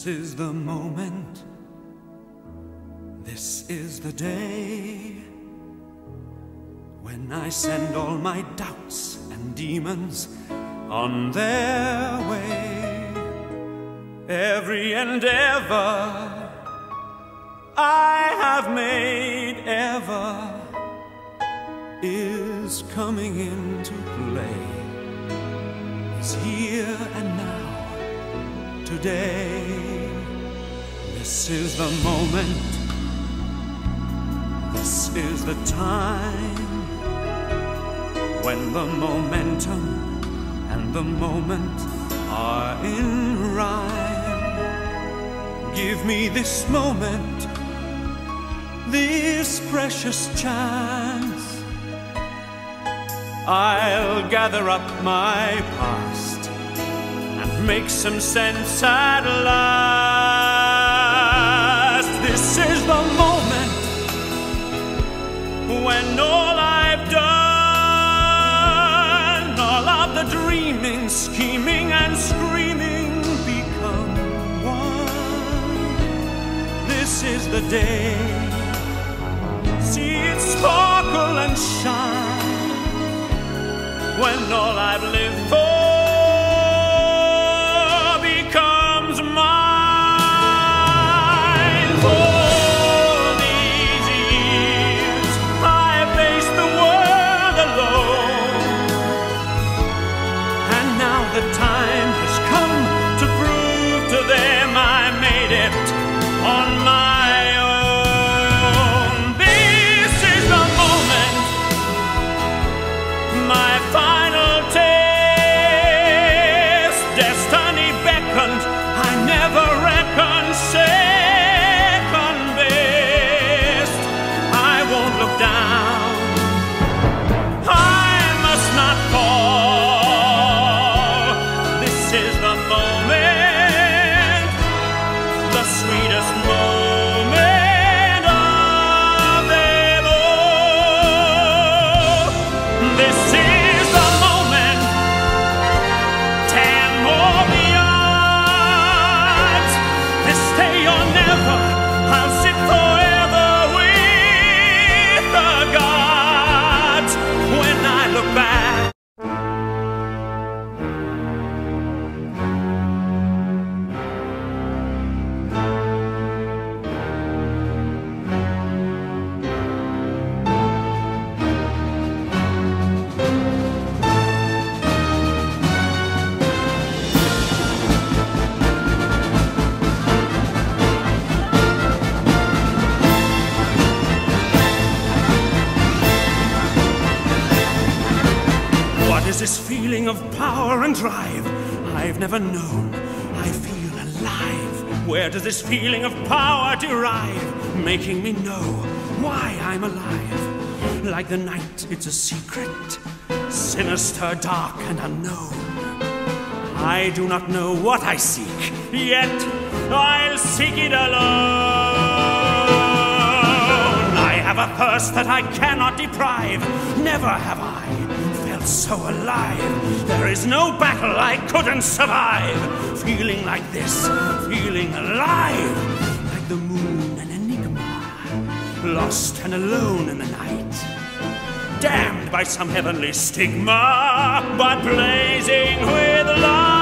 This is the moment, this is the day, when I send all my doubts and demons on their way. Every endeavor I have made ever is coming into play, is here and now, today. This is the moment, this is the time, when the momentum and the moment are in rhyme. Give me this moment, this precious chance. I'll gather up my past and make some sense at last. This is the moment when all I've done, all of the dreaming, scheming and screaming become one. This is the day, see it sparkle and shine, when all I've lived for becomes mine. For these years I faced the world alone, and now the time has come to prove to them I made it on my own. This is the moment, my final test. Destiny beckoned, I never reckoned second best. I won't look down, I must not fall. This is the moment, the sweetest moment of them all. This is the moment, 10 more yards. This day or never, I'll sit forever with the gods. When I look back, what is this feeling of power and drive I've never known? I feel alive. Where does this feeling of power derive, making me know why I'm alive? Like the night, it's a secret, sinister, dark and unknown. I do not know what I seek, yet I'll seek it alone. I have a thirst that I cannot deprive. Never have I felt so alive. There is no battle I couldn't survive. Feeling like this, feeling alive, like the moon an enigma, lost and alone in the night, damned by some heavenly stigma, but blazing with light.